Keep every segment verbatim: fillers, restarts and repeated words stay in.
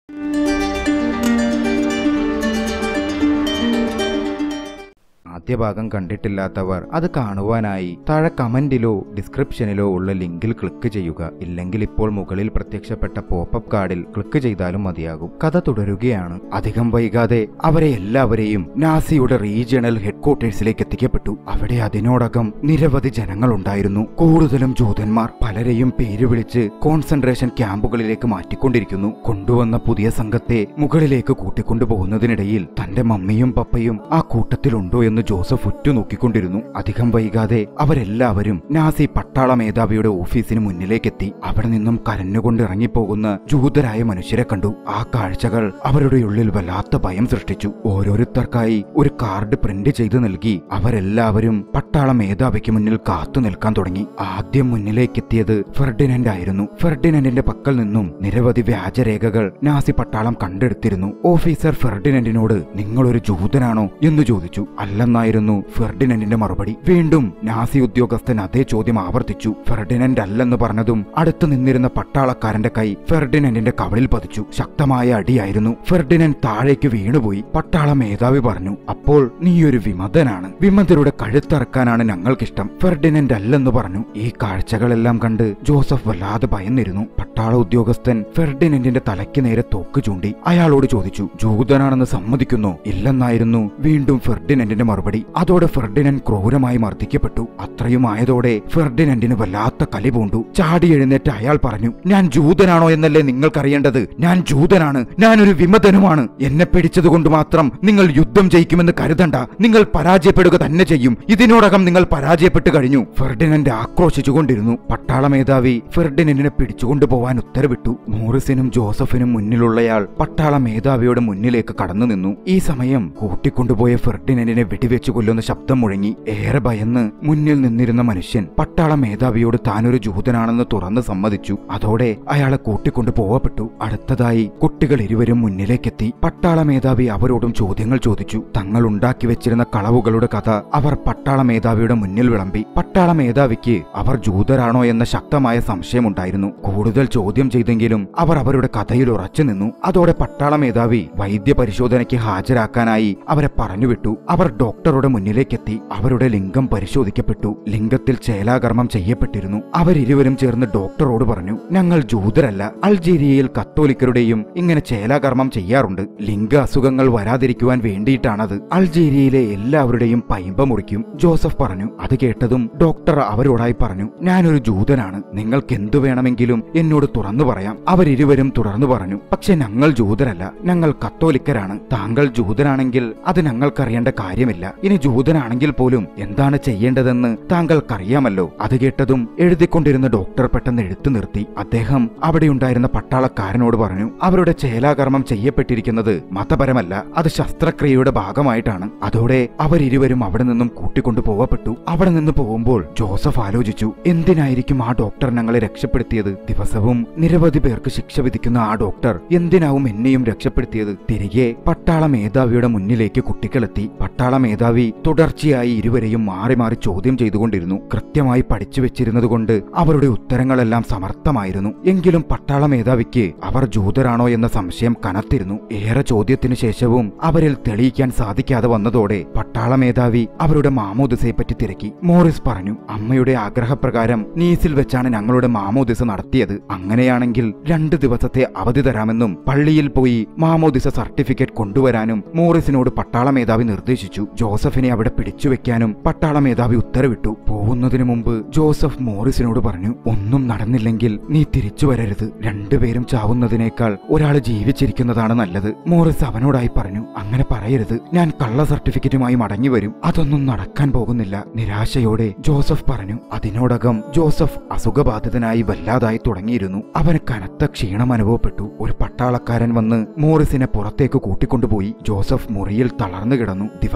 ആദ്യ ഭാഗം കണ്ടിട്ടില്ലാത്തവർ അത് കാണുവാനായി താഴെ കമന്റിലോ ഡിസ്ക്രിപ്ഷനിലോ ഉള്ള ലിങ്കിൽ ക്ലിക്ക് ചെയ്യുക. ഇല്ലെങ്കിൽ ഇപ്പോൾ മുകളിൽ പ്രത്യക്ഷപ്പെട്ട പോപ്പപ്പ് കാർഡിൽ ക്ലിക്ക് ചെയ്താലും മതിയാകും. കഥ തുടരുകയാണ്. അധികം വൈകാതെ അവരെ എല്ലാവരെയും നാസിയുടെ റീജിയണൽ ഹെഡ്ക്വാർട്ടേഴ്സിലേക്ക് എത്തിക്കപ്പെട്ടു. അവിടെ അതിനോടകം നിരവധി ജനങ്ങൾ ഉണ്ടായിരുന്നു. കൂടുതലും ജൂതന്മാർ. പലരെയും പേര് വിളിച്ച് കോൺസെൻട്രേഷൻ ക്യാമ്പുകളിലേക്ക് മാറ്റിക്കൊണ്ടിരിക്കുന്നു. കൊണ്ടുവന്ന പുതിയ സംഘത്തെ മുകളിലേക്ക് കൂട്ടിക്കൊണ്ടുപോകുന്നതിനിടയിൽ തന്റെ മമ്മിയും പപ്പയും ആ കൂട്ടത്തിലുണ്ടോ എന്ന് ജോസഫ് ഉറ്റുനോക്കിക്കൊണ്ടിരുന്നു. അധികം വൈകാതെ അവരെല്ലാവരും നാസി പട്ടാള മേധാവിയുടെ ഓഫീസിന് മുന്നിലേക്കെത്തി. അവിടെ നിന്നും കരഞ്ഞുകൊണ്ട് ഇറങ്ങിപ്പോകുന്ന ജൂതരായ മനുഷ്യരെ കണ്ടു. ആ കാഴ്ചകൾ അവരുടെ ഉള്ളിൽ വല്ലാത്ത ഭയം സൃഷ്ടിച്ചു. ഓരോരുത്തർക്കായി ഒരു കാർഡ് പ്രിന്റ് ചെയ്ത് നൽകി അവരെല്ലാവരും പട്ടാള മേധാവിക്ക് മുന്നിൽ കാത്തു നിൽക്കാൻ തുടങ്ങി. ആദ്യം മുന്നിലേക്കെത്തിയത് ഫെർഡിനൻഡ് ആയിരുന്നു. ഫെർഡിനൻഡിന്റെ പക്കൽ നിന്നും നിരവധി വ്യാജരേഖകൾ നാസി പട്ടാളം കണ്ടെടുത്തിരുന്നു. ഓഫീസർ ഫെർഡിനൻഡിനോട് നിങ്ങളൊരു ജൂതനാണോ എന്ന് ചോദിച്ചു. അല്ലെന്നായിരുന്നു ഫെർഡിനൻഡിന്റെ മറുപടി. വീണ്ടും നാസി ഉദ്യോഗസ്ഥൻ അതേ ചോദ്യം ആവർത്തിച്ചു. ഫെർഡിനൻഡ് അല്ലെന്ന് പറഞ്ഞതും അടുത്തു നിന്നിരുന്ന പട്ടാളക്കാരന്റെ കൈ ഫെർഡിനൻഡിന്റെ കവളിൽ പതിച്ചു. ശക്തമായ അടിയായിരുന്നു. ഫെർഡിനൻഡ് താഴേക്ക് വീണുപോയി. പട്ടാള മേധാവി പറഞ്ഞു, അപ്പോൾ നീയൊരു വിമതനാണ്. വിമതരുടെ കഴുത്തറക്കാനാണ് ഞങ്ങൾക്കിഷ്ടം. ഫെർഡിനൻഡ് അല്ലെന്ന് പറഞ്ഞു. ഈ കാഴ്ചകളെല്ലാം കണ്ട് ജോസഫ് വല്ലാതെ ഭയന്നിരുന്നു. പട്ടാള ഉദ്യോഗസ്ഥൻ ഫെർഡിനൻഡിന്റെ തലയ്ക്ക് നേരെ തോക്ക് ചൂണ്ടി അയാളോട് ചോദിച്ചു, ജൂതനാണെന്ന് സമ്മതിക്കുന്നോ? ഇല്ലെന്നായിരുന്നു വീണ്ടും ഫെർഡിനൻഡിന്റെ മറുപടി. അതോടെ ഫെർഡിനൻഡ് ക്രൂരമായി മർദ്ദിക്കപ്പെട്ടു. അത്രയുമായതോടെ ഫെർഡിനൻഡിന് വല്ലാത്ത കലി പൂണ്ടു. ചാടി എഴുന്നേറ്റ് അയാൾ പറഞ്ഞു, ഞാൻ ജൂതനാണോ എന്നല്ലേ നിങ്ങൾക്കറിയേണ്ടത്? ഞാൻ ജൂതനാണ്. ഞാനൊരു വിമതനുമാണ്. എന്നെ പിടിച്ചതുകൊണ്ട് മാത്രം നിങ്ങൾ യുദ്ധം ജയിക്കുമെന്ന് കരുതണ്ട. നിങ്ങൾ പരാജയപ്പെടുക തന്നെ ചെയ്യും. ഇതിനോടകം നിങ്ങൾ പരാജയപ്പെട്ടു കഴിഞ്ഞു. ഫെർഡിനൻഡ് ആക്രോശിച്ചുകൊണ്ടിരുന്നു. പട്ടാള മേധാവി ഫെർഡിനൻഡിനെ പിടിച്ചുകൊണ്ടുപോവാൻ ഉത്തരവിട്ടു. മോറിസിനും ജോസഫിനും മുന്നിലുള്ളയാൾ പട്ടാള മേധാവിയുടെ മുന്നിലേക്ക് കടന്നു നിന്നു. ഈ സമയം കൂട്ടിക്കൊണ്ടുപോയ ഫെർഡിനൻഡിനെ വെടിവെച്ചു കൊല്ലുന്ന ശബ്ദം മുഴങ്ങി. ഏറെ ഭയന്ന് മുന്നിൽ നിന്നിരുന്ന മനുഷ്യൻ പട്ടാള മേധാവിയോട് താനൊരു ജൂതനാണെന്ന് തുറന്ന് സമ്മതിച്ചു. അതോടെ അയാളെ കൂട്ടിക്കൊണ്ടു പോവപ്പെട്ടു. അടുത്തതായി കുട്ടികൾ ഇരുവരും മുന്നിലേക്കെത്തി. പട്ടാള മേധാവി അവരോടും ചോദ്യങ്ങൾ ചോദിച്ചു. തങ്ങൾ ഉണ്ടാക്കി വെച്ചിരുന്ന കളവുകളുടെ കഥ അവർ പട്ടാള മേധാവിയുടെ മുന്നിൽ വിളമ്പി. പട്ടാള മേധാവിക്ക് അവർ ജൂതരാണോ എന്ന ശക്തമായ സംശയമുണ്ടായിരുന്നു. കൂടുതൽ ചോദ്യം ചെയ്തെങ്കിലും അവർ അവരുടെ കഥയിൽ ഉറച്ചു നിന്നു. അതോടെ പട്ടാള മേധാവി വൈദ്യ പരിശോധനയ്ക്ക് ഹാജരാക്കാനായി അവരെ പറഞ്ഞുവിട്ടു. അവർ ഡോക്ടറുടെ മുന്നിലേക്കെത്തി. അവരുടെ ലിംഗം പരിശോധിക്കപ്പെട്ടു. ലിംഗത്തിൽ ചേലാകർമ്മം ചെയ്യപ്പെട്ടിരുന്നു. അവരിരുവരും ചേർന്ന് ഡോക്ടറോട് പറഞ്ഞു, ഞങ്ങൾ ജൂതരല്ല. അൾജീരിയയിൽ കത്തോലിക്കരുടെയും ഇങ്ങനെ ചേലാകർമ്മം ചെയ്യാറുണ്ട്. ലിംഗ അസുഖങ്ങൾ വരാതിരിക്കുവാൻ വേണ്ടിയിട്ടാണത്. അൾജീരിയയിലെ എല്ലാവരുടെയും പൈമ്പ മുറിക്കും. ജോസഫ് പറഞ്ഞു. അത് കേട്ടതും ഡോക്ടർ അവരോടായി പറഞ്ഞു, ഞാനൊരു ജൂതനാണ്. നിങ്ങൾക്ക് എന്തു വേണമെങ്കിലും എന്നോട് തുറന്നു പറയാം. അവരിരുവരും തുടർന്നു പറഞ്ഞു, പക്ഷെ ഞങ്ങൾ ജൂതരല്ല. ഞങ്ങൾ കത്തോലിക്കരാണ്. താങ്കൾ ജൂതനാണെങ്കിൽ അത് ഞങ്ങൾക്കറിയേണ്ട കാര്യമില്ല. ഇനി ജൂതനാണെങ്കിൽ പോലും എന്താണ് ചെയ്യേണ്ടതെന്ന് താങ്കൾക്കറിയാമല്ലോ. അത് കേട്ടതും എഴുതിക്കൊണ്ടിരുന്ന ഡോക്ടർ പെട്ടെന്ന് എഴുത്തു നിർത്തി. അദ്ദേഹം അവിടെയുണ്ടായിരുന്ന പട്ടാളക്കാരനോട് പറഞ്ഞു, അവരുടെ ചേലാകർമ്മം ചെയ്യപ്പെട്ടിരിക്കുന്നത് മതപരമല്ല, അത് ശസ്ത്രക്രിയയുടെ ഭാഗമായിട്ടാണ്. അതോടെ അവരിരുവരും അവിടെ നിന്നും കൂട്ടിക്കൊണ്ടു പോവപ്പെട്ടു. അവിടെ നിന്ന് പോകുമ്പോൾ ജോസഫ് ആലോചിച്ചു, എന്തിനായിരിക്കും ആ ഡോക്ടർ ഞങ്ങളെ രക്ഷപ്പെടുത്തിയത്? ദിവസവും നിരവധി പേർക്ക് ശിക്ഷ വിധിക്കുന്ന ആ ഡോക്ടർ എന്തിനാവും എന്നെയും രക്ഷപ്പെടുത്തിയത്? തിരികെ പട്ടാള മേധാവിയുടെ മുന്നിലേക്ക് കുട്ടികളെത്തി. പട്ടാള മേധാവി തുടർച്ചയായി ഇരുവരെയും മാറി മാറി ചോദ്യം ചെയ്തുകൊണ്ടിരുന്നു. കൃത്യമായി പഠിച്ചു വെച്ചിരുന്നതുകൊണ്ട് അവരുടെ ഉത്തരങ്ങളെല്ലാം സമർത്ഥമായിരുന്നു. എങ്കിലും പട്ടാള മേധാവിക്ക് അവർ ജൂതരാണോ എന്ന സംശയം കനത്തിരുന്നു. ഏറെ ചോദ്യത്തിനു ശേഷവും അവരിൽ തെളിയിക്കാൻ സാധിക്കാതെ വന്നതോടെ പട്ടാള മേധാവി അവരുടെ മാമോദിസയെപ്പറ്റി തിരക്കി. മോറിസ് പറഞ്ഞു, അമ്മയുടെ ആഗ്രഹപ്രകാരം നീസിൽ വെച്ചാണ് ഞങ്ങളുടെ മാമോദിസ നടത്തിയത്. അങ്ങനെയാണെങ്കിൽ രണ്ടു ദിവസത്തെ അവധി തരാമെന്നും പള്ളിയിൽ പോയി മാമോദിസ സർട്ടിഫിക്കറ്റ് കൊണ്ടുവരാനും മോറിസിനോട് പട്ടാള മേധാവി നിർദ്ദേശിച്ചു. ജോസഫിനെ അവിടെ പിടിച്ചുവെക്കാനും പട്ടാള മേധാവി ഉത്തരവിട്ടു. പോകുന്നതിനു മുമ്പ് ജോസഫ് മോറിസിനോട് പറഞ്ഞു, ഒന്നും നടന്നില്ലെങ്കിൽ നീ തിരിച്ചു വരരുത്. രണ്ടുപേരും ചാവുന്നതിനേക്കാൾ ഒരാൾ ജീവിച്ചിരിക്കുന്നതാണ് നല്ലത്. മോറിസ് അവനോടായി പറഞ്ഞു, അങ്ങനെ പറയരുത്. ഞാൻ കള്ള സർട്ടിഫിക്കറ്റുമായി മടങ്ങി വരും. അതൊന്നും നടക്കാൻ പോകുന്നില്ല. നിരാശയോടെ ജോസഫ് പറഞ്ഞു. അതിനോടകം ജോസഫ് അസുഖബാധിതനായി വല്ലാതായി തുടങ്ങിയിരുന്നു. അവന് കനത്ത ക്ഷീണം അനുഭവപ്പെട്ടു. ഒരു പട്ടാളക്കാരൻ വന്ന് മോറിസിനെ പുറത്തേക്ക് കൂട്ടിക്കൊണ്ടുപോയി. ജോസഫ് മുറിയിൽ തളർന്നു കിടന്നു. ദിവസങ്ങൾ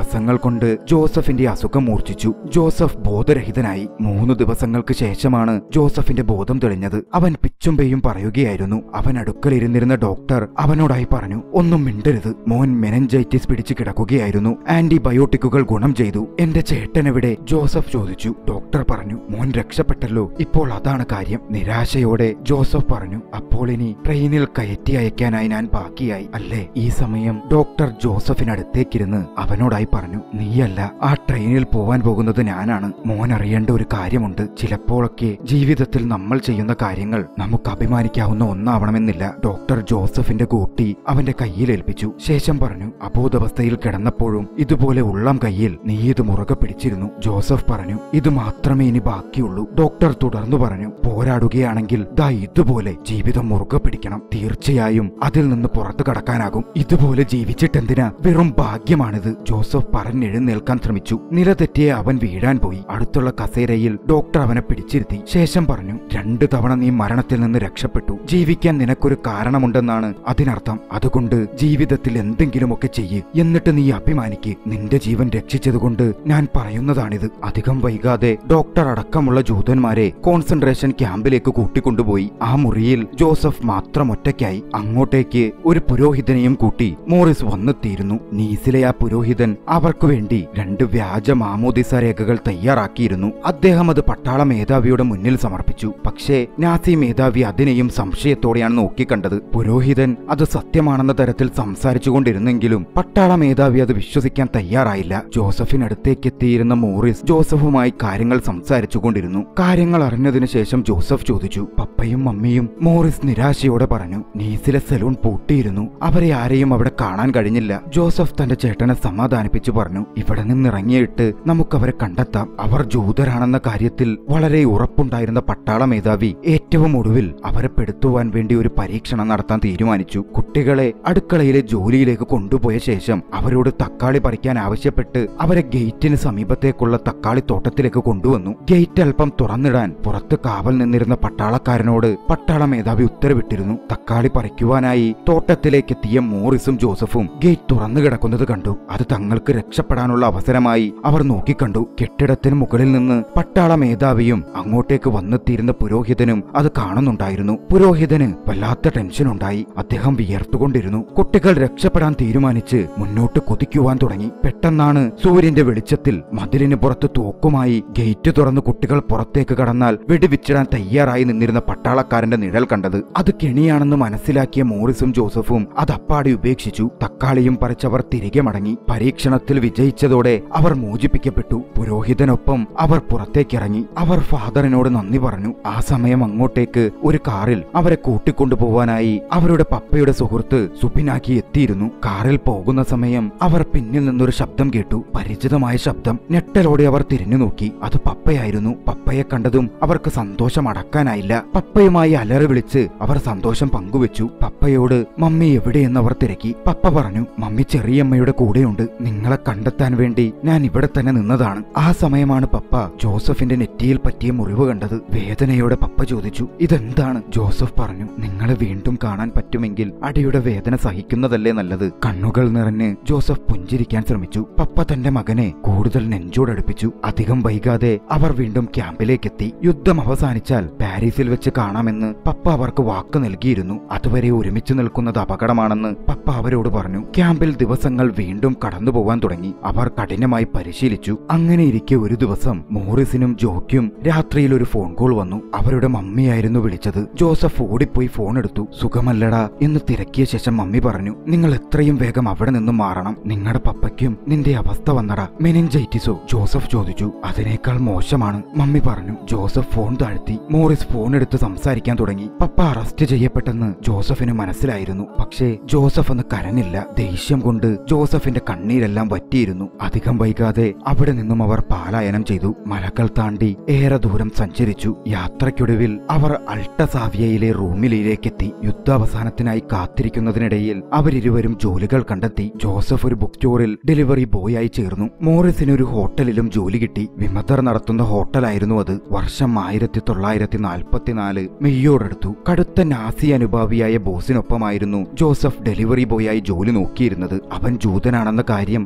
കൊണ്ട് ജോസഫിന്റെ അസുഖം മൂർച്ഛിച്ചു. ജോസഫ് ബോധരഹിതനായി. മൂന്ന് ദിവസങ്ങൾക്ക് ശേഷമാണ് ജോസഫിന്റെ ബോധം തെളിഞ്ഞത്. അവൻ പിച്ചും പേയും പറയുകയായിരുന്നു. അവൻ അടുക്കലിരുന്നിരുന്ന ഡോക്ടർ അവനോടായി പറഞ്ഞു, ഒന്നും മിണ്ടരുത്. മോൻ മെനഞ്ചൈറ്റിസ് പിടിച്ചു കിടക്കുകയായിരുന്നു. ആന്റിബയോട്ടിക്കുകൾ ഗുണം ചെയ്തു. എന്റെ ചേട്ടനെവിടെ? ജോസഫ് ചോദിച്ചു. ഡോക്ടർ പറഞ്ഞു, മോൻ രക്ഷപ്പെട്ടല്ലോ, ഇപ്പോൾ അതാണ് കാര്യം. നിരാശയോടെ ജോസഫ് പറഞ്ഞു, അപ്പോൾ ഇനി ട്രെയിനിൽ കയറ്റി അയക്കാനായി ഞാൻ ബാക്കിയായി അല്ലേ? ഈ സമയം ഡോക്ടർ ജോസഫിനടുത്തേക്കിരുന്ന് അവനോടായി പറഞ്ഞു, നീയല്ല, ആ ട്രെയിനിൽ പോവാൻ പോകുന്നത് ഞാനാണ്. മോൻ അറിയേണ്ട ഒരു കാര്യമുണ്ട്. ചിലപ്പോഴൊക്കെ ജീവിതത്തിൽ നമ്മൾ ചെയ്യുന്ന കാര്യങ്ങൾ നമുക്ക് അഭിമാനിക്കാവുന്ന ഒന്നാവണമെന്നില്ല. ഡോക്ടർ ജോസഫിന്റെ കൂട്ടി അവന്റെ കയ്യിൽ ഏൽപ്പിച്ചു. ശേഷം പറഞ്ഞു, അബോധാവസ്ഥയിൽ കിടന്നപ്പോഴും ഇതുപോലെ ഉള്ളം കയ്യിൽ നീ ഇത് മുറുകെ പിടിച്ചിരുന്നു. ജോസഫ് പറഞ്ഞു, ഇത് മാത്രമേ ഇനി ബാക്കിയുള്ളൂ. ഡോക്ടർ തുടർന്നു പറഞ്ഞു, പോരാടുകയാണെങ്കിൽ ദാ ഇതുപോലെ ജീവിതം മുറുകെ പിടിക്കണം. തീർച്ചയായും അതിൽ നിന്ന് പുറത്തു കടക്കാനാകും. ഇതുപോലെ ജീവിച്ചിട്ടെന്തിനാ? വെറും ഭാഗ്യമാണിത്. ജോസഫ് പറഞ്ഞെഴുന്നേൽക്കാൻ ശ്രമിച്ചു. നിലതെറ്റിയെ അവൻ വീഴാൻ പോയി. അടുത്തുള്ള കസേരയിൽ ഡോക്ടർ അവനെ പിടിച്ചിരുത്തി. ശേഷം പറഞ്ഞു, രണ്ടു തവണ നീ മരണത്തിൽ നിന്ന് രക്ഷപ്പെട്ടു. ജീവിക്കാൻ നിനക്കൊരു കാരണമുണ്ടെന്നാണ് അതിനർത്ഥം. അതുകൊണ്ട് ജീവിതത്തിൽ എന്തെങ്കിലുമൊക്കെ ചെയ്യ്, എന്നിട്ട് നീ അഭിമാനിക്ക്. നിന്റെ ജീവൻ രക്ഷിച്ചതുകൊണ്ട് ഞാൻ പറയുന്നതാണിത്. അധികം വൈകാതെ ഡോക്ടർ അടക്കമുള്ള ജൂതന്മാരെ കോൺസെൻട്രേഷൻ ക്യാമ്പിലേക്ക് കൂട്ടിക്കൊണ്ടുപോയി. ആ മുറിയിൽ ജോസഫ് മാത്രം ഒറ്റയ്ക്കായി. അങ്ങോട്ടേക്ക് ഒരു പുരോഹിതനെയും കൂട്ടി മോറിസ് വന്നെത്തിയിരുന്നു. നീസിലെ ആ പുരോഹിതൻ അവർക്കു വേണ്ടി രണ്ട് വ്യാജ മാമോദിസ രേഖകൾ തയ്യാറാക്കിയിരുന്നു. അദ്ദേഹം അത് പട്ടാള മേധാവിയുടെ മുന്നിൽ സമർപ്പിച്ചു. പക്ഷേ നാസി മേധാവി അതിനെയും സംശയത്തോടെയാണ് നോക്കിക്കണ്ടത്. പുരോഹിതൻ അത് സത്യമാണെന്ന തരത്തിൽ സംസാരിച്ചുകൊണ്ടിരുന്നെങ്കിലും പട്ടാള മേധാവി അത് വിശ്വസിക്കാൻ തയ്യാറായില്ല. ജോസഫിനടുത്തേക്ക് എത്തിയിരുന്ന മോറിസ് ജോസഫുമായി കാര്യങ്ങൾ സംസാരിച്ചുകൊണ്ടിരുന്നു. കാര്യങ്ങൾ അറിഞ്ഞതിനു ശേഷം ജോസഫ് ചോദിച്ചു, പപ്പയും മമ്മിയും? മോറിസ് നിരാശയോടെ പറഞ്ഞു, നീസിലെ സലൂൺ പൂട്ടിയിരുന്നു. അവരെ ആരെയും അവിടെ കാണാൻ കഴിഞ്ഞില്ല. ജോസഫ് തന്റെ ചേട്ടനെ സമാധാനിപ്പിച്ചു പറഞ്ഞു, ഇവിടെ നിന്നിറങ്ങിയിട്ട് നമുക്കവരെ കണ്ടെത്താം. അവർ ജൂതരാണെന്ന കാര്യത്തിൽ വളരെ ഉറപ്പുണ്ടായിരുന്ന പട്ടാള മേധാവി ഏറ്റവും ഒടുവിൽ അവരെ പെടുത്തുവാൻ വേണ്ടി ഒരു പരീക്ഷണം നടത്താൻ തീരുമാനിച്ചു. കുട്ടികളെ അടുക്കളയിലെ ജോലിയിലേക്ക് കൊണ്ടുപോയ ശേഷം അവരോട് തക്കാളി പറിക്കാൻ ആവശ്യപ്പെട്ട് അവരെ ഗേറ്റിന് സമീപത്തേക്കുള്ള തക്കാളി തോട്ടത്തിലേക്ക് കൊണ്ടുവന്നു. ഗേറ്റ് അല്പം തുറന്നിടാൻ പുറത്ത് കാവൽ നിന്നിരുന്ന പട്ടാളക്കാരനോട് പട്ടാള മേധാവി ഉത്തരവിട്ടിരുന്നു. തക്കാളി പറിക്കുവാനായി തോട്ടത്തിലേക്കെത്തിയ മോറിസും ജോസഫും ഗേറ്റ് തുറന്നു കിടക്കുന്നത് കണ്ടു. അത് തങ്ങൾക്ക് രക്ഷപ്പെടാനുള്ള അവസരമായി അവർ നോക്കിക്കണ്ടു. കെട്ടിടത്തിന് മുകളിൽ നിന്ന് പട്ടാള മേധാവിയും അങ്ങോട്ടേക്ക് വന്നെത്തിയിരുന്ന പുരോഹിതനും അത് കാണുന്നുണ്ടായിരുന്നു. പുരോഹിതന് വല്ലാത്ത ടെൻഷൻ ഉണ്ടായി. അദ്ദേഹം വിയർത്തുകൊണ്ടിരുന്നു. കുട്ടികൾ രക്ഷപ്പെടാൻ തീരുമാനിച്ച് മുന്നോട്ട് കുതിക്കുവാൻ തുടങ്ങി. പെട്ടെന്നാണ് സൂര്യന്റെ വെളിച്ചത്തിൽ മതിലിന് പുറത്ത് തോക്കുമായി ഗേറ്റ് തുറന്ന് കുട്ടികൾ പുറത്തേക്ക് കടന്നാൽ വെടിവെച്ചിടാൻ തയ്യാറായി നിന്നിരുന്ന പട്ടാളക്കാരന്റെ നിഴൽ കണ്ടത്. അത് കെണിയാണെന്ന് മനസ്സിലാക്കിയ മോറിസും ജോസഫും അത് അപ്പാടി ഉപേക്ഷിച്ചു. തക്കാളിയും പറിച്ചവർ തിരികെ മടങ്ങി. പരീക്ഷണത്തിൽ വിജയിച്ചതോടെ അവർ മോചിപ്പിക്കപ്പെട്ടു. പുരോഹിതനൊപ്പം അവർ പുറത്തേക്കിറങ്ങി. അവർ ഫാദറിനോട് നന്ദി പറഞ്ഞു. ആ സമയം അങ്ങോട്ടേക്ക് ഒരു കാറിൽ അവരെ കൂട്ടിക്കൊണ്ടുപോവാനായി അവരുടെ പപ്പയുടെ സുഹൃത്ത് സുബിനാക്കി എത്തിയിരുന്നു. കാറിൽ പോകുന്ന സമയം അവർ പിന്നിൽ നിന്നൊരു ശബ്ദം കേട്ടു. പരിചിതമായ ശബ്ദം. ഞെട്ടലോടെ അവർ തിരിഞ്ഞു നോക്കി. അത് പപ്പയായിരുന്നു. പപ്പയെ കണ്ടതും അവർക്ക് സന്തോഷം അടക്കാനായില്ല. പപ്പയുമായി അലറി വിളിച്ച് അവർ സന്തോഷം പങ്കുവെച്ചു. പപ്പയോട് മമ്മി എവിടെയെന്ന് അവർ തിരക്കി. പപ്പ പറഞ്ഞു, മമ്മി ചെറിയമ്മയുടെ കൂടെയുണ്ട്. നിങ്ങളെ കണ്ടെത്താൻ വേണ്ടി ഞാൻ ഇവിടെ തന്നെ നിന്നതാണ്. ആ സമയമാണ് പപ്പ ജോസഫിന്റെ നെറ്റിയിൽ പറ്റിയ മുറിവ് കണ്ടത്. വേദനയോടെ പപ്പ ചോദിച്ചു, ഇതെന്താണ്? ജോസഫ് പറഞ്ഞു, നിങ്ങളെ വീണ്ടും കാണാൻ പറ്റുമെങ്കിൽ അടിയുടെ വേദന സഹിക്കുന്നതല്ലേ നല്ലത്. കണ്ണുകൾ നിറഞ്ഞ് ജോസഫ് പുഞ്ചിരിക്കാൻ ശ്രമിച്ചു. പപ്പ തന്റെ മകനെ കൂടുതൽ നെഞ്ചോടടുപ്പിച്ചു. അധികം വൈകാതെ അവർ വീണ്ടും ക്യാമ്പിലേക്കെത്തി. യുദ്ധം അവസാനിച്ചാൽ പാരീസിൽ വെച്ച് കാണാമെന്ന് പപ്പ അവർക്ക് വാക്ക് നൽകിയിരുന്നു. അതുവരെ ഒരുമിച്ച് നിൽക്കുന്നത് അപകടമാണെന്ന് പപ്പ അവരോട് പറഞ്ഞു. ക്യാമ്പിൽ ദിവസങ്ങൾ വീണ്ടും കടന്നുപോകാൻ തുടങ്ങി. അവർ കഠിനമായി പരിശീലിച്ചു. അങ്ങനെയിരിക്കെ ഒരു ദിവസം മോറിസിനും ജോയ്ക്കും രാത്രിയിൽ ഒരു ഫോൺ കോൾ വന്നു. അവരുടെ മമ്മിയായിരുന്നു വിളിച്ചത്. ജോസഫ് ഓടിപ്പോയി ഫോൺ എടുത്തു. സുഖമല്ലടാ എന്ന് തിരക്കിയ ശേഷം മമ്മി പറഞ്ഞു, നിങ്ങൾ എത്രയും വേഗം അവിടെ നിന്നും മാറണം. നിങ്ങളുടെ പപ്പയ്ക്കും നിന്റെ അവസ്ഥ വന്നടാ. മെനിഞ്ചൈറ്റിസോ? ജോസഫ് ചോദിച്ചു. അതിനേക്കാൾ മോശമാണ്, മമ്മി പറഞ്ഞു. ജോസഫ് ഫോൺ താഴ്ത്തി. മോറിസ് ഫോൺ എടുത്ത് സംസാരിക്കാൻ തുടങ്ങി. പപ്പ അറസ്റ്റ് ചെയ്യപ്പെട്ടെന്ന് ജോസഫിന് മനസ്സിലായിരുന്നു. പക്ഷേ ജോസഫ് അന്ന് കരഞ്ഞില്ല. ദേഷ്യം കൊണ്ട് ജോസഫിന്റെ കണ്ണീരെല്ലാം വറ്റിയിരുന്നു. അധികം വൈകാതെ അവിടെ നിന്നും അവർ പലായനം ചെയ്തു. മലകൾ താണ്ടി ഏറെ ദൂരം സഞ്ചരിച്ചു. യാത്രയ്ക്കൊടുവിൽ അവർ അൾട്ടസാവിയയിലെ റൂമിലേക്കെത്തി. യുദ്ധാവസാനത്തിനായി കാത്തിരിക്കുന്നതിനിടയിൽ അവരിരുവരും ജോലികൾ കണ്ടെത്തി. ജോസഫ് ഒരു ബുക്ക് സ്റ്റോറിൽ ഡെലിവറി ബോയായി ചേർന്നു. മോറിസിന് ഒരു ഹോട്ടലിലും ജോലി കിട്ടി. വിമതർ നടത്തുന്ന ഹോട്ടലായിരുന്നു അത്. വർഷം ആയിരത്തി തൊള്ളായിരത്തി നാൽപ്പത്തിനാല് മെയ്യോടടുത്തു. കടുത്ത നാസി അനുഭാവിയായ ബോസിനൊപ്പമായിരുന്നു ജോസഫ് ഡെലിവറി ബോയായി ജോലി നോക്കിയിരുന്നത്. അവൻ ജൂതനാണെന്ന കാര്യം ഒരിക്കൽ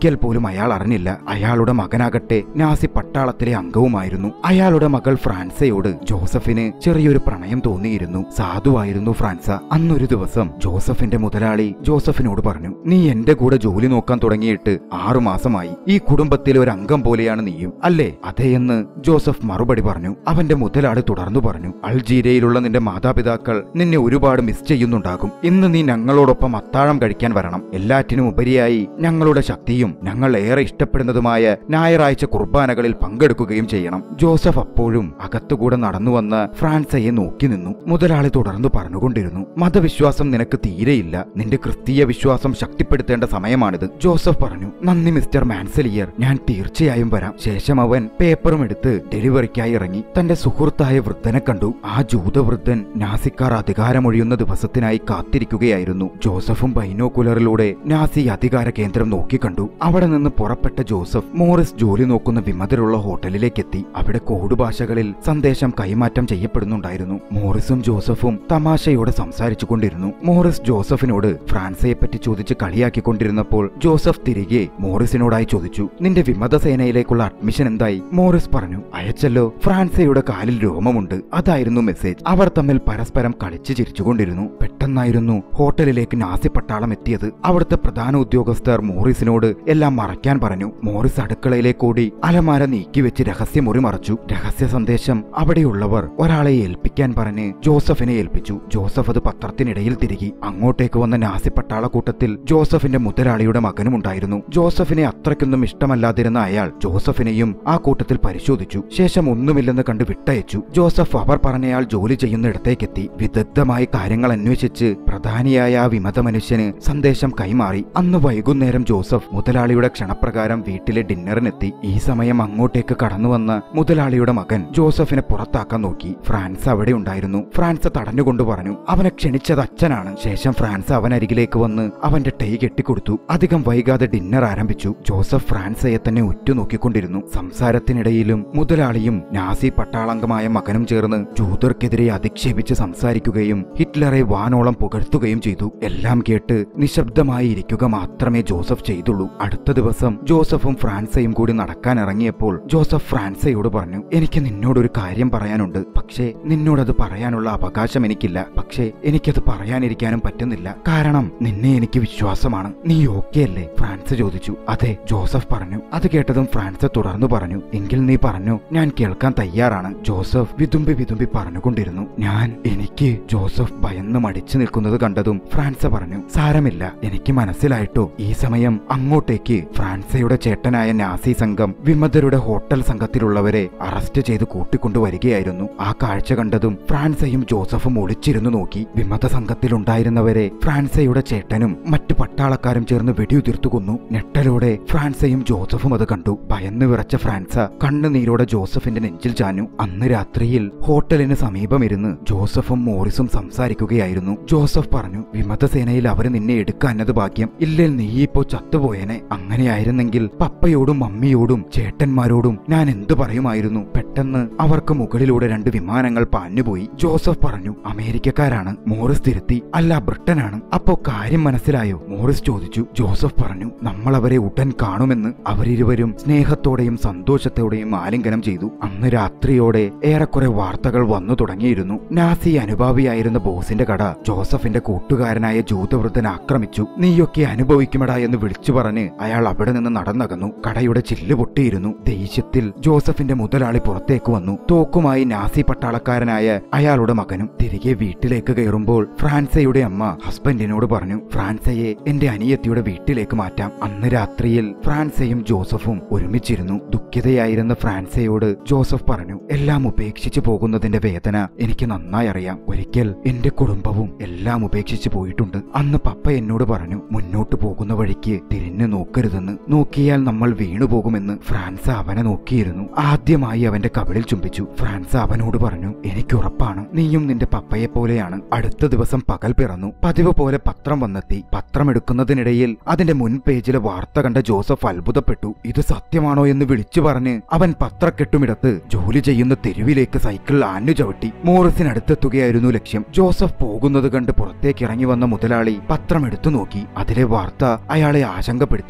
ഒരിക്കൽ പോലും അയാൾ അറിഞ്ഞില്ല. അയാളുടെ മകനാകട്ടെ നാസി പട്ടാളത്തിലെ അംഗവുമായിരുന്നു. അയാളുടെ മകൾ ഫ്രാൻസയോട് ജോസഫിന് ചെറിയൊരു പ്രണയം തോന്നിയിരുന്നു. സാധുവായിരുന്നു ഫ്രാൻസ. അന്നൊരു ദിവസം ജോസഫിന്റെ മുതലാളി ജോസഫിനോട് പറഞ്ഞു, നീ എന്റെ കൂടെ ജോലി നോക്കാൻ തുടങ്ങിയിട്ട് ആറു മാസമായി. ഈ കുടുംബത്തിലെ ഒരു അംഗം പോലെയാണ് നീയും, അല്ലേ? അതേയെന്ന് ജോസഫ് മറുപടി പറഞ്ഞു. അവന്റെ മുതലാളി തുടർന്നു പറഞ്ഞു, അൾജീരിയയിലുള്ള നിന്റെ മാതാപിതാക്കൾ നിന്നെ ഒരുപാട് മിസ് ചെയ്യുന്നുണ്ടാകും. ഇന്ന് നീ ഞങ്ങളോടൊപ്പം അത്താഴം കഴിക്കാൻ വരണം. എല്ലാറ്റിനും ഉപരിയായി ഞങ്ങളുടെ ശക്തിയും ഞങ്ങൾ ഏറെ ഇഷ്ടപ്പെടുന്നതുമായ ഞായറാഴ്ച കുർബാനകളിൽ പങ്കെടുക്കുകയും ചെയ്യണം. ജോസഫ് അപ്പോഴും അകത്തുകൂടെ നടന്നു വന്ന് ഫ്രാൻസയെ നോക്കി നിന്നു. മുതലാളി തുടർന്നു പറഞ്ഞുകൊണ്ടിരുന്നു, മതവിശ്വാസം നിനക്ക് തീരെയില്ല. നിന്റെ ക്രിസ്തീയ വിശ്വാസം ശക്തിപ്പെടുത്തേണ്ട സമയമാണിത്. ജോസഫ് പറഞ്ഞു, നന്ദി മിസ്റ്റർ മാൻസലിയർ, ഞാൻ തീർച്ചയായും വരാം. ശേഷം അവൻ പേപ്പറും എടുത്ത് ഡെലിവറിക്കായി ഇറങ്ങി. തന്റെ സുഹൃത്തായ വൃദ്ധനെ കണ്ടു. ആ ജൂതവൃദ്ധൻ നാസിക്കാർ അധികാരമൊഴിയുന്ന ദിവസത്തിനായി കാത്തിരിക്കുകയായിരുന്നു. ജോസഫും ബൈനോക്കുലറിലൂടെ നാസി അധികാര കേന്ദ്രം നോക്കിക്കണ്ടു. അവിടെ നിന്ന് പുറപ്പെട്ട ജോസഫ് മോറിസ് ജോലി നോക്കുന്ന വിമതരുള്ള ഹോട്ടലിലേക്കെത്തി. അവിടെ കോഡ് ഭാഷകളിൽ സന്ദേശം കൈമാറ്റം ചെയ്യപ്പെടുന്നുണ്ടായിരുന്നു. മോറിസും ജോസഫും തമാശയോടെ സംസാരിച്ചു കൊണ്ടിരുന്നു. മോറിസ് ജോസഫിനോട് ഫ്രാൻസയെ പറ്റി ചോദിച്ച് കളിയാക്കിക്കൊണ്ടിരുന്നപ്പോൾ ജോസഫ് തിരികെ മോറിസിനോടായി ചോദിച്ചു, നിന്റെ വിമത സേനയിലേക്കുള്ള അഡ്മിഷൻ എന്തായി? മോറിസ് പറഞ്ഞു, അയച്ചല്ലോ. ഫ്രാൻസയുടെ കാലിൽ രോമമുണ്ട്, അതായിരുന്നു മെസ്സേജ്. അവർ തമ്മിൽ പരസ്പരം കളിച്ചു ചിരിച്ചുകൊണ്ടിരുന്നു. പെട്ടെന്നായിരുന്നു ഹോട്ടലിലേക്ക് നാസി പട്ടാളം എത്തിയത്. അവിടുത്തെ പ്രധാന ഉദ്യോഗസ്ഥർ മോറിസിനോട് എല്ലാം മറയ്ക്കാൻ പറഞ്ഞു. മോറിസ് അടുക്കളയിലേക്ക് ഓടി അലമാര നീക്കിവെച്ച് രഹസ്യമുറി മറച്ചു. രഹസ്യ സന്ദേശം അവിടെയുള്ളവർ ഒരാളെ ഏൽപ്പിക്കാൻ പറഞ്ഞ് ജോസഫിനെ ഏൽപ്പിച്ചു. ജോസഫ് അത് പത്രത്തിനിടയിൽ തിരികി. അങ്ങോട്ടേക്ക് വന്ന നാസി പട്ടാള കൂട്ടത്തിൽ ജോസഫിന്റെ മുതലാളിയുടെ മകനും ഉണ്ടായിരുന്നു. ജോസഫിനെ അത്രയ്ക്കൊന്നും ഇഷ്ടമല്ലാതിരുന്ന അയാൾ ജോസഫിനെയും ആ കൂട്ടത്തിൽ പരിശോധിച്ചു. ശേഷം ഒന്നുമില്ലെന്ന് കണ്ട് വിട്ടയച്ചു. ജോസഫ് അവർ പറഞ്ഞയാൾ ജോലി ചെയ്യുന്നിടത്തേക്കെത്തി. വിദഗ്ധമായി കാര്യങ്ങൾ അന്വേഷിച്ച് പ്രധാനിയായ ആ വിമത മനുഷ്യന് സന്ദേശം കൈമാറി. അന്ന് വൈകുന്നേരം ജോസഫ് മുതലാളിയുടെ ക്ഷണപ്രകാരം വീട്ടിലെ ഡിന്നറിനെത്തി. ഈ സമയം അങ്ങോട്ടേക്ക് കടന്നുവന്ന മുതലാളിയുടെ മകൻ ജോസഫിനെ പുറത്താക്കാൻ നോക്കി. ഫ്രാൻസ് അവിടെ ഉണ്ടായിരുന്നു. ഫ്രാൻസ് തടഞ്ഞുകൊണ്ട് പറഞ്ഞു, അവനെ ക്ഷണിച്ചത് അച്ഛനാണ്. ശേഷം ഫ്രാൻസ് അവനരികിലേക്ക് വന്ന് അവന്റെ ടൈ കെട്ടിക്കൊടുത്തു. അധികം വൈകാതെ ഡിന്നർ ആരംഭിച്ചു. ജോസഫ് ഫ്രാൻസയെ തന്നെ ഉറ്റുനോക്കിക്കൊണ്ടിരുന്നു. സംസാരത്തിനിടയിലും മുതലാളിയും നാസി പട്ടാളംഗമായ മകനും ചേർന്ന് ജൂതർക്കെതിരെ അധിക്ഷേപിച്ച് സംസാരിക്കുകയും ഹിറ്റ്ലറെ വാനോളം പുകഴ്ത്തുകയും ചെയ്തു. എല്ലാം കേട്ട് നിശബ്ദമായി ഇരിക്കുക മാത്രമേ ജോസഫ് ചെയ്തുള്ളൂ. അടുത്ത ദിവസം ജോസഫും ഫ്രാൻസയും കൂടി നടക്കാൻ ഇറങ്ങിയപ്പോൾ ജോസഫ് ഫ്രാൻസയോട് പറഞ്ഞു, എനിക്ക് നിന്നോടൊരു കാര്യം പറയാനുണ്ട്. പക്ഷേ നിന്നോടത് പറയാനുള്ള അവകാശം എനിക്കില്ല. പക്ഷേ എനിക്കത് പറയാനിരിക്കാനും പറ്റുന്നില്ല. കാരണം നിന്നെ എനിക്ക് വിശ്വാസമാണ്. നീ ഓക്കെ അല്ലേ? ഫ്രാൻസ് ചോദിച്ചു. അതെ, ജോസഫ് പറഞ്ഞു. അത് കേട്ടതും ഫ്രാൻസ് തുടർന്നു പറഞ്ഞു, എങ്കിൽ നീ പറഞ്ഞു, ഞാൻ കേൾക്കാൻ തയ്യാറാണ്. ജോസഫ് വിതുമ്പി വിതുമ്പി പറഞ്ഞുകൊണ്ടിരുന്നു. ഞാൻ എനിക്ക് ജോസഫ് ഭയന്ന് മടിച്ചു നിൽക്കുന്നത് കണ്ടതും ഫ്രാൻസ പറഞ്ഞു, സാരമില്ല, എനിക്ക് മനസ്സിലായിട്ടോ. ഈ സമയം അങ്ങോട്ടേക്ക് ഫ്രാൻസയുടെ ചേട്ടനായ നാസി സംഘം വിമതരുടെ ഹോട്ടൽ സംഘത്തിലുള്ളവരെ അറസ്റ്റ് ചെയ്ത് കൂട്ടിക്കൊണ്ടുവരികയായിരുന്നു. ആ കാഴ്ച കണ്ടതും ഫ്രാൻസയും ജോസഫും ഒളിച്ചിരുന്നു നോക്കി. വിമത സംഘത്തിലുണ്ടായിരുന്നവരെ ഫ്രാൻസയുടെ ചേട്ടനും മറ്റു പട്ടാളക്കാരും ചേർന്ന് വെടിയുതിർത്തു കൊന്നു. ഞെട്ടലോടെ ഫ്രാൻസയും ജോസഫും അത് കണ്ടു. ഭയന്ന് വിറച്ച ഫ്രാൻസ കണ്ണുനീരോടെ ജോസഫിന്റെ നെഞ്ചിൽ ചാഞ്ഞു. അന്ന് രാത്രിയിൽ ഹോട്ടലിന് സമീപമിരുന്ന് ജോസഫും മോറിസും സംസാരിക്കുകയായിരുന്നു. ജോസഫ് പറഞ്ഞു, വിമതസേനയിൽ അവര് നിന്നെ എടുക്കാനത് ഭാഗ്യം. ഇല്ലേൽ നീ ഇപ്പോ ചത്തുപോയനെ. അങ്ങനെയായിരുന്നെങ്കിൽ പപ്പയോടും മമ്മിയോടും ചേട്ടന്മാരോടും ഞാൻ എന്തു പറയുമായിരുന്നു? പെട്ടെന്ന് അവർക്ക് മുകളിലൂടെ രണ്ട് വിമാനങ്ങൾ പാഞ്ഞുപോയി. ജോസഫ് പറഞ്ഞു, അമേരിക്കക്കാരാണ്. മോറിസ് തിരുത്തി, അല്ല ബ്രിട്ടനാണ്. അപ്പോ കാര്യം മനസ്സിലായോ? മോറിസ് ചോദിച്ചു. ജോസഫ് പറഞ്ഞു, നമ്മൾ അവരെ ഉടൻ കാണുമെന്ന്. അവരിരുവരും സ്നേഹത്തോടെയും സന്തോഷത്തോടെയും ആലിംഗനം ചെയ്തു. അന്ന് രാത്രിയോടെ ഏറെക്കുറെ വാർത്തകൾ വന്നു തുടങ്ങിയിരുന്നു. നാസി അനുഭാവിയായിരുന്ന ബോസിന്റെ കട ജോസഫിന്റെ കൂട്ടുകാരനായ ജൂതവൃദ്ധൻ ആക്രമിച്ചു. നീയൊക്കെ അനുഭവിക്കുമടാ എന്ന് വിളിച്ചു പറഞ്ഞ് അയാൾ അവിടെ നിന്ന് നടന്നകന്നു. കടയുടെ ചില്ല് പൊട്ടിയിരുന്നു. ദേഷ്യത്തിൽ ജോസഫിന്റെ മുതലാളി പുറത്തേക്ക് വന്നു. തോക്കുമായി നാസി പട്ടാളക്കാരനായ അയാളുടെ മകനും. തിരികെ വീട്ടിലേക്ക് കയറുമ്പോൾ ഫ്രാൻസയുടെ അമ്മ ഹസ്ബൻഡിനോട് പറഞ്ഞു, ഫ്രാൻസയെ എന്റെ അനിയത്തിയുടെ വീട്ടിലേക്ക് മാറ്റാം. അന്ന് രാത്രിയിൽ ഫ്രാൻസയും ജോസഫും ഒരുമിച്ചിരുന്നു. ദുഃഖിതയായിരുന്ന ഫ്രാൻസയോട് ജോസഫ് പറഞ്ഞു, എല്ലാം ഉപേക്ഷിച്ചു പോകുന്നതിന്റെ വേദന എനിക്ക് നന്നായി അറിയാം. ഒരിക്കൽ എന്റെ കുടുംബവും എല്ലാം ഉപേക്ഷിച്ചു പോയിട്ടുണ്ട്. അന്ന് പപ്പ എന്നോട് പറഞ്ഞു, മുന്നോട്ട് പോകുന്ന വഴിക്ക് തിരിഞ്ഞു നോക്കരുതെന്ന്. നോക്കിയാൽ നമ്മൾ വീണുപോകുമെന്ന്. ഫ്രാൻസ അവനെ നോക്കിയിരുന്നു. ആദ്യമായി അവന്റെ കവിളിൽ ചുംബിച്ചു. ഫ്രാൻസ അവനോട് പറഞ്ഞു, എനിക്കുറപ്പാണ് നീയും നിന്റെ പപ്പയെ പോലെയാണ്. അടുത്ത ദിവസം പകൽ പിറന്നു. പതിവ് പോലെ പത്രം വന്നെത്തി. പത്രം എടുക്കുന്നതിനിടയിൽ അതിന്റെ മുൻ പേജിലെ വാർത്ത കണ്ട ജോസഫ് അത്ഭുതപ്പെട്ടു. ഇത് സത്യമാണോ എന്ന് വിളിച്ചു പറഞ്ഞ് അവൻ പത്രക്കെട്ടുമിടത്ത് ജോലി ചെയ്യുന്ന തെരുവിലേക്ക് സൈക്കിൾ ആഞ്ഞു ചവിട്ടി. മോറിസിനടുത്തെത്തുകയായിരുന്നു ലക്ഷ്യം. ജോസഫ് പോകുന്നത് കണ്ട് പുറത്തേക്ക് ഇറങ്ങി വന്ന മുതലാളി പത്രം എടുത്തു നോക്കി. അതിലെ വാർത്ത അയാളെ ആശങ്കപ്പെടുത്തി.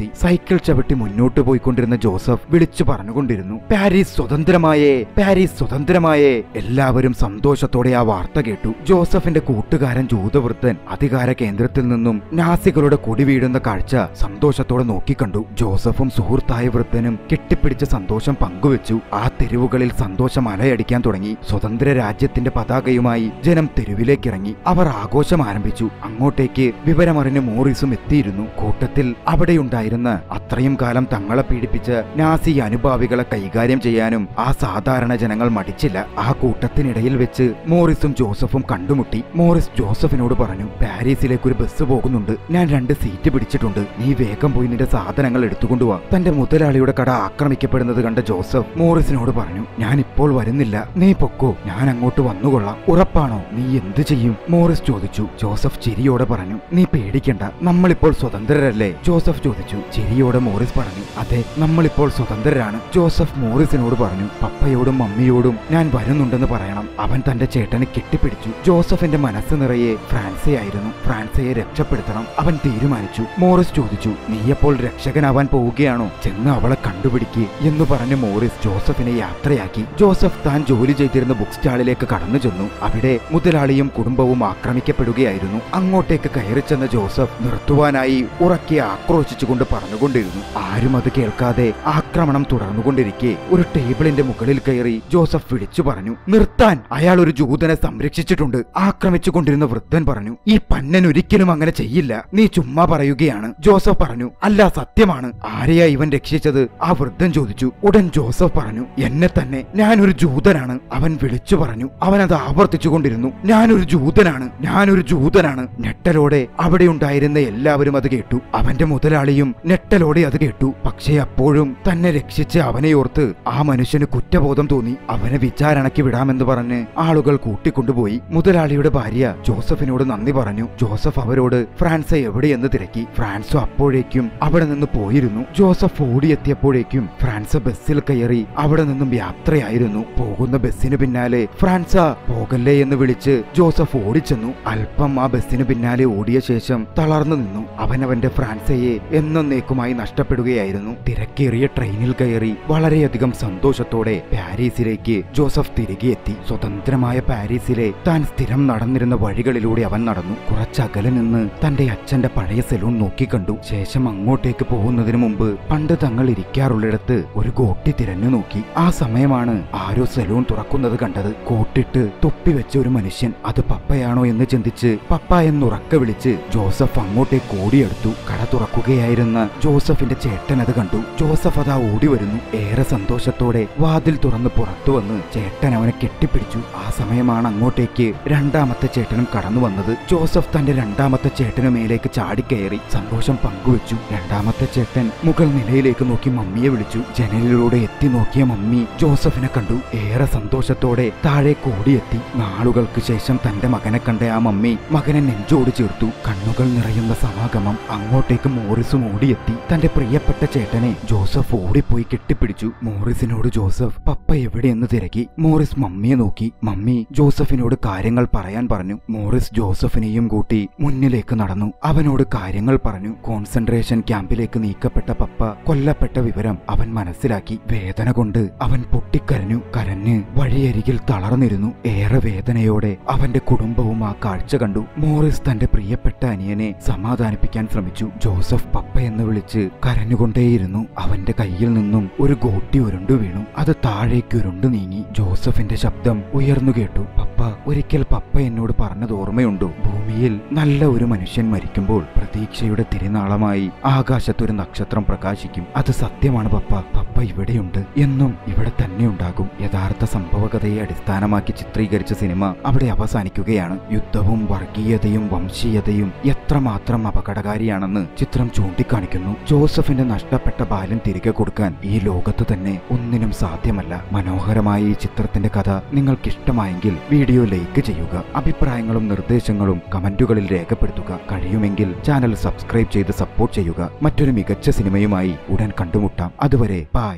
സൈക്കിൾ ചവിട്ടി മുന്നോട്ട് പോയിക്കൊണ്ടിരുന്ന ജോസഫ് വിളിച്ചു പറഞ്ഞുകൊണ്ടിരുന്നു, പാരീസ് സ്വതന്ത്രമായേ, പാരീസ് സ്വതന്ത്രമായേ. എല്ലാവരും സന്തോഷത്തോടെ ആ വാർത്ത കേട്ടു. ജോസഫിന്റെ കൂട്ടുകാരൻ ജൂതവൃത്തൻ അധികാര കേന്ദ്രത്തിൽ നിന്നും നാസികളുടെ കൊടി വീഴുന്ന കാഴ്ച സന്തോഷത്തോടെ നോക്കിക്കണ്ടു. ജോസഫും സുഹൃത്തായ വൃത്തനും കെട്ടിപ്പിടിച്ച സന്തോഷം പങ്കുവെച്ചു. ആ തെരുവുകളിൽ സന്തോഷം അലയടിക്കാൻ തുടങ്ങി. സ്വതന്ത്ര രാജ്യത്തിന്റെ പതാകയുമായി ജനം തെരുവിലേക്കിറങ്ങി. അവർ ആഘോഷം ആരംഭിച്ചു. അങ്ങോട്ടേക്ക് വിവരമറിഞ്ഞ് മോറിസും എത്തിയിരുന്നു. കൂട്ടത്തിൽ അവിടെയുണ്ടായിരുന്ന അത്രയും കാലം തങ്ങളെ പീഡിപ്പിച്ച നാസി അനുഭാവികളെ കൈകാര്യം ചെയ്യാനും ആ സാധാരണ ജനങ്ങൾ മടിച്ചില്ല. ആ കൂട്ടത്തിനിടയിൽ വെച്ച് മോറിസും ജോസഫും കണ്ടുമുട്ടി. മോറിസ് ജോസഫിനോട് പറഞ്ഞു, പാരീസിലേക്ക് ഒരു ബസ് പോകുന്നുണ്ട്, ഞാൻ രണ്ട് സീറ്റ് പിടിച്ചിട്ടുണ്ട്, നീ വേഗം പോയി നിന്റെ സാധനങ്ങൾ എടുത്തുകൊണ്ടുവാ. തന്റെ മുതലാളിയുടെ കട ആക്രമിക്കപ്പെടുന്നത് കണ്ട ജോസഫ് മോറിസിനോട് പറഞ്ഞു, ഞാൻ ഇപ്പോൾ വരുന്നില്ല, നീ പൊക്കോ, ഞാൻ അങ്ങോട്ട് വന്നുകൊള്ളാം. ഉറപ്പാണോ? നീ എന്ത് ചെയ്യും? മോറിസ് ചോദിച്ചു. ജോസഫ് ചിരിയോടെ പറഞ്ഞു, നീ പേടിക്കണ്ട, നമ്മളിപ്പോൾ സ്വതന്ത്രരല്ലേ? ജോസഫ് ചോദിച്ചു. ചിരിയോടെ മോറിസ് പറഞ്ഞു, അതെ, നമ്മളിപ്പോൾ സ്വതന്ത്രരാണ്. ജോസഫ് മോറിസിനോട് പറഞ്ഞു, പപ്പയോടും മമ്മിയോടും ഞാൻ വരുന്നുണ്ടെന്ന് പറയണം. അവൻ തന്റെ ചേട്ടനെ കെട്ടിപ്പിടിച്ചു. ജോസഫിന്റെ മനസ്സ് നിറയെ ഫ്രാൻസയായിരുന്നു. ഫ്രാൻസയെ രക്ഷപ്പെടുത്തണം അവൻ തീരുമാനിച്ചു. മോറിസ് ചോദിച്ചു, നീയപ്പോൾ രക്ഷകനാവാൻ പോവുകയാണോ? ചെന്ന് അവളെ കണ്ടുപിടിക്ക് എന്ന് പറഞ്ഞ് മോറിസ് ജോസഫിനെ യാത്രയാക്കി. ജോസഫ് താൻ ജോലി ചെയ്തിരുന്ന ബുക്ക് സ്റ്റാളിലേക്ക് കടന്നു ചെന്നു. അവിടെ മുതലാളിയും കുടുംബവും ആക്രമിക്കപ്പെടുകയായിരുന്നു. അങ്ങോട്ടേക്ക് കയറി ചെന്ന ജോസഫ് നിർത്തുവാനായി ഉറക്കി ആക്രോശിച്ചുകൊണ്ട് പറഞ്ഞുകൊണ്ടിരുന്നു. ആരും അത് കേൾക്കാതെ ആക്രമണം തുടർന്നുകൊണ്ടിരിക്കെ ഒരു ടേബിളിന്റെ മുകളിൽ കയറി ജോസഫ് വിളിച്ചു പറഞ്ഞു, നിർത്താൻ, അയാൾ ഒരു ജൂതനെ സംരക്ഷിച്ചിട്ടുണ്ട്. ആക്രമിച്ചുകൊണ്ടിരുന്ന വൃദ്ധൻ പറഞ്ഞു, ഈ പന്നൻ ഒരിക്കലും അങ്ങനെ ചെയ്യില്ല, നീ ചുമ്മാ പറയുകയാണ്. ജോസഫ് പറഞ്ഞു, അല്ല, സത്യമാണ്. ആരെയാ ഇവൻ രക്ഷിച്ചത്? ആ വൃദ്ധൻ ചോദിച്ചു. ഉടൻ ജോസഫ് പറഞ്ഞു, എന്നെ തന്നെ, ഞാനൊരു ജൂതനാണ്. അവൻ വിളിച്ചു പറഞ്ഞു. അവൻ അത് ആവർത്തിച്ചുകൊണ്ടിരുന്നു, ഞാനൊരു ജൂതനാണ്, ഞാനൊരു ജൂതനാണ്. ഞെട്ടലോടെ അവിടെ ഉണ്ടായിരുന്ന എല്ലാവരും അത് കേട്ടു. അവന്റെ മുതലാളിയും ഞെട്ടലോടെ അത് കേട്ടു. പക്ഷേ അപ്പോഴും തന്നെ രക്ഷിച്ച് അവനെ ഓർത്ത് ആ മനുഷ്യന് കുറ്റബോധം തോന്നി. അവനെ വിചാരണയ്ക്ക് വിടാമെന്ന് പറഞ്ഞ് ആളുകൾ കൂട്ടിക്കൊണ്ടുപോയി. മുതലാളിയുടെ ഭാര്യ ജോസഫിനോട് നന്ദി പറഞ്ഞു. ജോസഫ് അവരോട് ഫ്രാൻസ് എവിടെയെന്ന് തിരക്കി. ഫ്രാൻസോ അപ്പോഴേക്കും അവിടെ നിന്ന് പോയിരുന്നു. ജോസഫ് ഓടിയെത്തിയപ്പോഴേക്കും ഫ്രാൻസ് ബസ്സിൽ കയറി അവിടെ നിന്നും യാത്രയായിരുന്നു. പോകുന്ന ബസ്സിന് പിന്നാലെ ഫ്രാൻസ പോകല്ലേ എന്ന് വിളിച്ച് ജോസഫ് ഓടിച്ചെന്നു. അല്പം ആ ബസ്സിന് പിന്നാലെ ഓടിയ ശേഷം തളർന്നു നിന്നു. അവൻ അവന്റെ ഫ്രാൻസയെ എന്നേക്കുമായി നഷ്ടപ്പെടുകയായിരുന്നു. തിരക്കേറിയ ട്രെയിനിൽ കയറി വളരെയധികം സന്തോഷത്തോടെ പാരീസിലേക്ക് ജോസഫ് തിരികെ എത്തി. സ്വതന്ത്രമായ പാരീസിലെ താൻ സ്ഥിരം നടന്നിരുന്ന വഴികളിലൂടെ അവൻ നടന്നു. കുറച്ചകലെ നിന്ന് തന്റെ അച്ഛന്റെ പഴയ സെലൂൺ നോക്കിക്കണ്ടു. ശേഷം അങ്ങോട്ടേക്ക് പോകുന്നതിന് മുമ്പ് പണ്ട് തങ്ങൾ ഇരിക്കാറുള്ളിടത്ത് ഒരു കോട്ടി തിരഞ്ഞു നോക്കി. ആ സമയമാണ് ആരോ സെലൂൺ തുറക്കുന്നത് കണ്ടത്. കോട്ടിട്ട് തൊപ്പി വെച്ച ഒരു മനുഷ്യൻ. അത് പപ്പയാണോ എന്ന് ചിന്തിച്ച് പപ്പ എന്നുറക്കെ വിളിച്ച് ജോസഫ് അങ്ങോട്ടേക്ക് ഓടിയെടുത്തു. കട തുറക്കുകയായിരുന്ന ജോസഫിന്റെ ചേട്ടൻ അത് കണ്ടു. ജോസഫ് അതാ ഓടി വരുന്നു. ഏറെ സന്തോഷത്തോടെ വാതിൽ തുറന്ന് പുറത്തു വന്ന് ചേട്ടൻ അവനെ കെട്ടിപ്പിടിച്ചു. ആ സമയമാണ് അങ്ങോട്ടേക്ക് രണ്ടാമത്തെ ചേട്ടനും കടന്നു വന്നത്. ജോസഫ് തന്റെ രണ്ടാമത്തെ ചേട്ടനു മേലേക്ക് ചാടിക്കയറി സന്തോഷം പങ്കുവെച്ചു. രണ്ടാമത്തെ ചേട്ടൻ മുകൾ നിലയിലേക്ക് നോക്കി മമ്മിയെ വിളിച്ചു. ജനലിലൂടെ എത്തി നോക്കിയ മമ്മി ജോസഫിനെ കണ്ടു. ഏറെ സന്തോഷത്തോടെ താഴേക്ക് ഓടിയെത്തി. നാളുകൾക്ക് ശേഷം തന്റെ മകനെ കണ്ട ആ മമ്മി മകനെ നെഞ്ചോട് ചേർത്തു. കണ്ണുകൾ നിറയുന്ന സമാഗമം. അങ്ങോട്ടേക്ക് മോറിസും ഓടിയെത്തി. തന്റെ പ്രിയപ്പെട്ട ചേട്ടനെ ജോസഫ് ഓടിപ്പോയി കെട്ടിപ്പിടിച്ചു. മോറിസിനോട് ജോസഫ് പപ്പ എവിടെയെന്ന് തിരക്കി. മോറിസ് മമ്മിയെ നോക്കി. മമ്മി ജോസഫിനോട് കാര്യങ്ങൾ പറയാൻ പറഞ്ഞു. മോറിസ് ജോസഫിനെയും കൂട്ടി മുന്നിലേക്ക് നടന്നു. അവനോട് കാര്യങ്ങൾ പറഞ്ഞു. കോൺസെൻട്രേഷൻ ക്യാമ്പിലേക്ക് നീക്കപ്പെട്ട പപ്പ കൊല്ലപ്പെട്ട വിവരം അവൻ മനസ്സിലാക്കി. വേദന കൊണ്ട് അവൻ പൊട്ടിക്കരഞ്ഞു. കരഞ്ഞ് വഴിയരികിൽ തളർന്നിരുന്നു. ഏറെ വേദനയോടെ അവന്റെ കുടുംബവും ആ കാഴ്ച കണ്ടു. മോറിസ് തന്റെ പ്രിയപ്പെട്ട അനിയനെ സമാധാനിപ്പിക്കാൻ ശ്രമിച്ചു. ജോസഫ് പപ്പ എന്ന് വിളിച്ച് കരഞ്ഞുകൊണ്ടേയിരുന്നു. അവന്റെ കയ്യിൽ നിന്നും ഒരു ഗോട്ടി ഉരുണ്ടു വീണു. അത് താഴേക്ക് ഉരുണ്ടു നീങ്ങി. ജോസഫിന്റെ ശബ്ദം ഉയർന്നു കേട്ടു. പപ്പ, ഒരിക്കൽ പപ്പ എന്നോട് പറഞ്ഞത് ഓർമ്മയുണ്ടോ? ഭൂമിയിൽ നല്ല ഒരു മനുഷ്യൻ മരിക്കുമ്പോൾ പ്രതീക്ഷയുടെ തിരുനാളമായി ആകാശത്തൊരു നക്ഷത്രം പ്രകാശിക്കും. അത് സത്യമാണ് പപ്പ. പപ്പ ഇവിടെയുണ്ട്, എന്നും ഇവിടെ തന്നെ ഉണ്ടാകും. യഥാർത്ഥ സംഭവകഥയെ അടിസ്ഥാനമാക്കി ചിത്രീകരിച്ച സിനിമ അവിടെ അവസാനിക്കുകയാണ്. യുദ്ധവും വർഗീയതയും വംശീയതയും എത്രമാത്രം അപകടകാരിയാണെന്ന് ചിത്രം ചൂണ്ടിക്കാണിക്കുന്നു. ജോസഫിന്റെ നഷ്ടപ്പെട്ട ബാല്യം തിരികെ കൊടുക്കാൻ ഈ ലോകത്ത് തന്നെ ഒന്നിനും സാധ്യമല്ല. മനോഹരമായ ഈ ചിത്രത്തിന്റെ കഥ നിങ്ങൾക്കിഷ്ടമായെങ്കിൽ വീഡിയോ ലൈക്ക് ചെയ്യുക. അഭിപ്രായങ്ങളും നിർദ്ദേശങ്ങളും കമന്റുകളിൽ രേഖപ്പെടുത്തുക. കഴിയുമെങ്കിൽ ചാനൽ സബ്സ്ക്രൈബ് ചെയ്ത് സപ്പോർട്ട് ചെയ്യുക. മറ്റൊരു മികച്ച സിനിമയുമായി ഉടൻ കണ്ടുമുട്ടാം. അതുവരെ ബൈ.